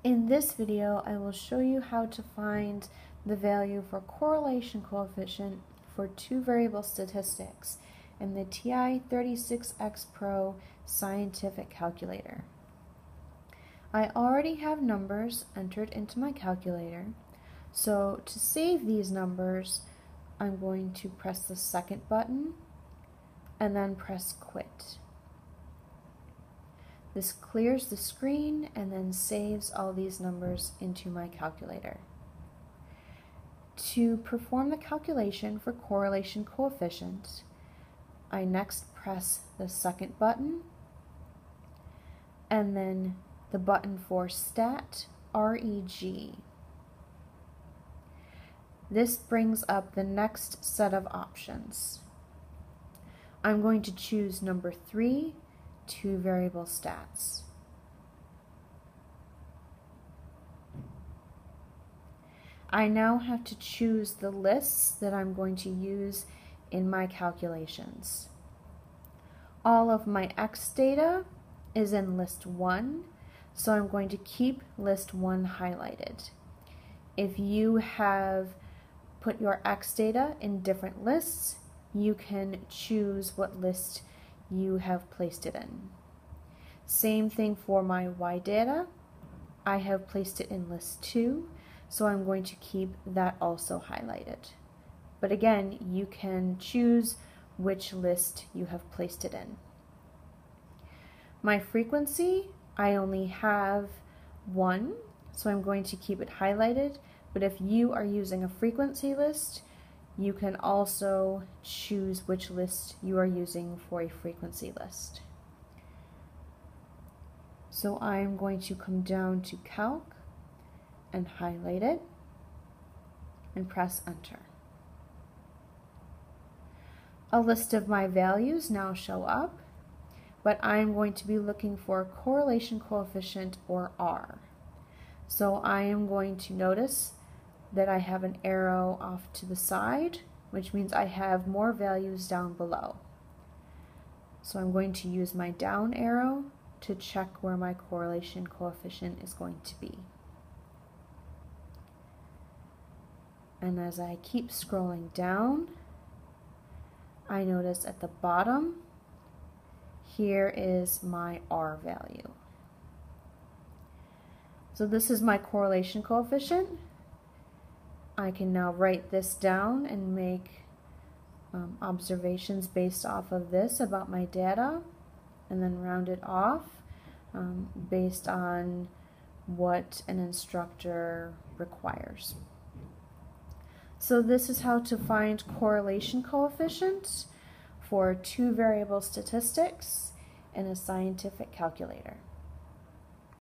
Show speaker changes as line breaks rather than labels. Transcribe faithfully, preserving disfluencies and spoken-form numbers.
In this video, I will show you how to find the value for correlation coefficient for two variable statistics in the T I thirty-six X Pro scientific calculator. I already have numbers entered into my calculator, so to save these numbers, I'm going to press the second button and then press quit. This clears the screen and then saves all these numbers into my calculator. To perform the calculation for correlation coefficient, I next press the second button and then the button for Stat Reg. This brings up the next set of options. I'm going to choose number three, two variable stats. I now have to choose the lists that I'm going to use in my calculations. All of my X data is in list one, so I'm going to keep list one highlighted. If you have put your X data in different lists, you can choose what list you have placed it in. Same thing for my Y data. I have placed it in list two, so I'm going to keep that also highlighted. But again, you can choose which list you have placed it in. My frequency, I only have one, so I'm going to keep it highlighted, but if you are using a frequency list, you can also choose which list you are using for a frequency list. So I'm going to come down to Calc and highlight it and press enter. A list of my values now show up, but I'm going to be looking for correlation coefficient, or R. So I am going to notice that I have an arrow off to the side, which means I have more values down below. So I'm going to use my down arrow to check where my correlation coefficient is going to be. And as I keep scrolling down, I notice at the bottom, here is my R value. So this is my correlation coefficient. I can now write this down and make um, observations based off of this about my data, and then round it off um, based on what an instructor requires. So this is how to find correlation coefficients for two variable statistics in a scientific calculator.